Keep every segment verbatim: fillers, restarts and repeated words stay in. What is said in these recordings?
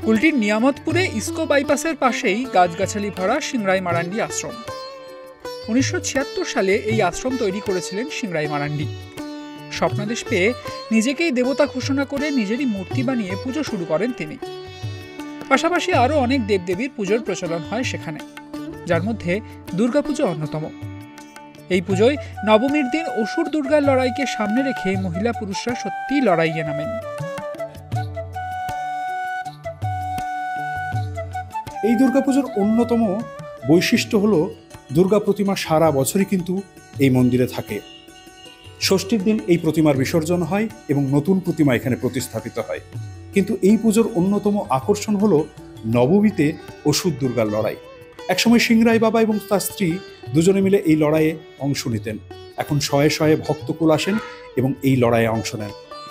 কুলটির নিয়ামতপুরে ইসকো বাইপাসের পাশেই গাছগাছালি ভরা সিংরাই মারান্ডি আশ্রম। উনিশশো ছিয়াত্তর সালে এই আশ্রম তৈরি করেছিলেন সিংরাই মারান্ডি। স্বপ্নাদেশ পেয়ে নিজেকেই দেবতা ঘোষণা করে নিজেরই মূর্তি বানিয়ে পুজো শুরু করেন তিনি। পাশাপাশি আরও অনেক দেবদেবীর পুজোর প্রচলন হয় সেখানে, যার মধ্যে দুর্গাপুজো অন্যতম। এই পুজোয় নবমীর দিন অসুর দুর্গার লড়াইকে সামনে রেখে মহিলা পুরুষরা সত্যিই লড়াইয়ে নামেন। এই দুর্গাপুজোর অন্যতম বৈশিষ্ট্য হলো দুর্গা প্রতিমা সারা বছরই কিন্তু এই মন্দিরে থাকে। ষষ্ঠীর দিন এই প্রতিমার বিসর্জন হয় এবং নতুন প্রতিমা এখানে প্রতিস্থাপিত হয়। কিন্তু এই পুজোর অন্যতম আকর্ষণ হলো নবমীতে অসুর দুর্গার লড়াই। একসময় সিংরাই বাবা এবং তার স্ত্রী দুজনে মিলে এই লড়াইয়ে অংশ নিতেন। এখন শয়ে শয়ে ভক্তকুল আসেন এবং এই লড়াইয়ে অংশ নেন।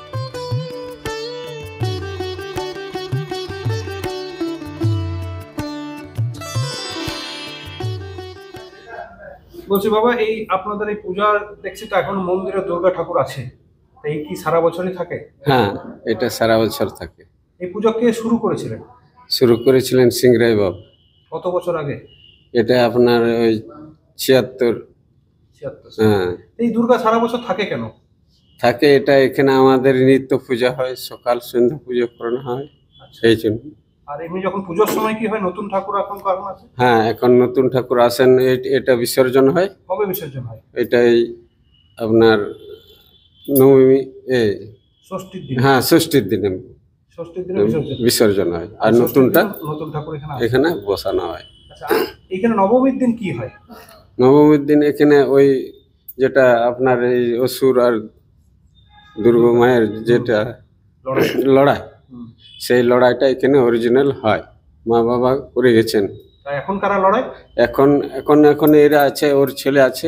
বলছি বাবা, এই আপনাদের এই পূজা দেখছি তো এখন মন্দিরে দুর্গা ঠাকুর আছে, এই কি সারা বছরই থাকে? হ্যাঁ, এটা সারা বছর থাকে। এই পূজা কে শুরু করেছিলেন? শুরু করেছিলেন সিংরাই বাবা। কত বছর আগে? এটা আপনার ওই ছিয়াত্তর। ছিয়াত্তর। হ্যাঁ। এই দুর্গা সারা বছর থাকে কেন? থাকে, এটা এখানে আমাদের নিত্য পূজা হয়, সকাল সন্ধ্যা পুজো করানো হয় সেই জন্য। আর এমনি যখন পুজোর সময় কি হয়, নতুন ঠাকুর এখন কারণ আছে? হ্যাঁ, এখন নতুন ঠাকুর আসেন, এটা বিসর্জন হয়। কবে বিসর্জন হয়? এটাই আপনার নবমী, এই ষষ্ঠীর দিন। হ্যাঁ, ষষ্ঠীর দিনে ষষ্ঠীর দিনে বিসর্জন বিসর্জন হয়, আর নতুনটা নতুন ঠাকুর এখানে এখানে বসানো হয়। আচ্ছা, এখানে নবমীর দিন কি হয়? নবমীর দিন এখানে ওই যেটা আপনার এই অসুর আর দুর্গা মায়ের যেটা লড়াই, সেই লড়াইটা এখানে অরিজিনাল হয়, মা বাবা করে গেছেন। এখন কারা লড়াই? এখন এখন এখন এরা আছে, ওর ছেলে আছে।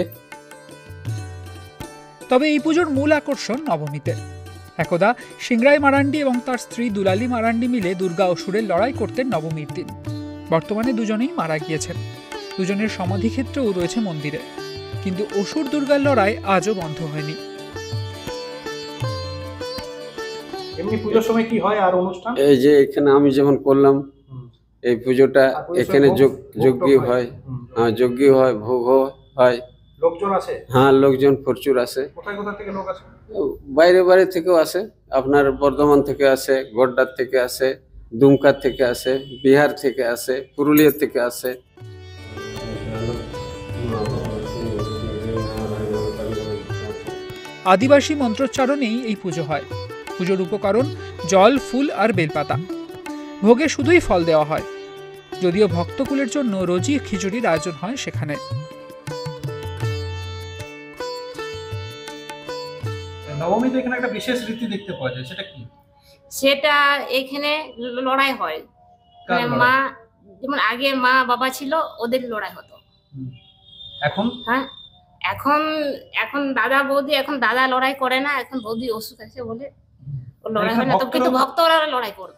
তবে এই পুজোর মূল আকর্ষণ নবমীতে। একদা সিংরাই মারান্ডি এবং তার স্ত্রী দুলালী মারান্ডি মিলে দুর্গা অসুরের লড়াই করতেন নবমীর দিন। বর্তমানে দুজনেই মারা গিয়েছেন। দুজনের সমাধিক্ষেত্রও রয়েছে মন্দিরে, কিন্তু অসুর দুর্গার লড়াই আজও বন্ধ হয়নি। এমনি পুজোর সময় কি হয় আর অনুষ্ঠান? এই যে এখানে আমি যেমন করলাম এই পুজোটা, এখানে যজ্ঞ হয়। হ্যাঁ, যজ্ঞ হয়, ভোগ হয়। লোকজন আসে? হ্যাঁ, লোকজন প্রচুর আসে। কোথায় কোথা থেকে লোক আসে? বাইরে বাইরে থেকেও আসে, আপনার বর্ধমান থেকে আসে, গোড্ডার থেকে আসে, দুমকা থেকে আসে, বিহার থেকে আসে, পুরুলিয়া থেকে আসে। আদিবাসী মন্ত্রোচ্চারণেই এই পুজো হয়। পুজোর উপকরণ জল, ফুল আর বেলপাতা। ভোগে শুধুই ফল দেওয়া হয়, যদিও ভক্তকুলের জন্য রোজই খিচুড়ির আয়োজন হয় সেখানে। নবমীতে এখানে একটা বিশেষ রীতি দেখতে পাওয়া যায়, সেটা কি? সেটা এখানে লড়াই হয়। মা যেমন আগে মা বাবা ছিল, ওদের লড়াই হতো। এখন? হ্যাঁ, এখন এখন দাদা বৌদি, এখন দাদা লড়াই করে না, এখন বৌদি অসুখ আছে বলে ও লড়াই হয় না, তো কিন্তু ভক্তরা লড়াই করবে।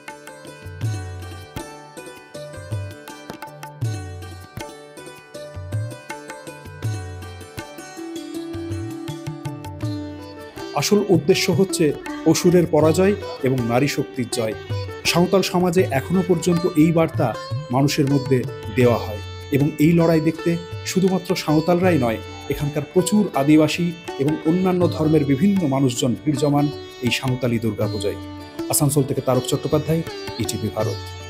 আসল উদ্দেশ্য হচ্ছে অসুরের পরাজয় এবং নারী শক্তির জয়। সাঁওতাল সমাজে এখনো পর্যন্ত এই বার্তা মানুষের মধ্যে দেওয়া হয় এবং এই লড়াই দেখতে শুধুমাত্র সাঁওতালরাই নয়, এখানকার প্রচুর আদিবাসী এবং অন্যান্য ধর্মের বিভিন্ন মানুষজন ভিড় জমান এই সাঁওতালি দুর্গাপূজায়। আসানসোল থেকে তারক চট্টোপাধ্যায়, ইটিভি ভারত।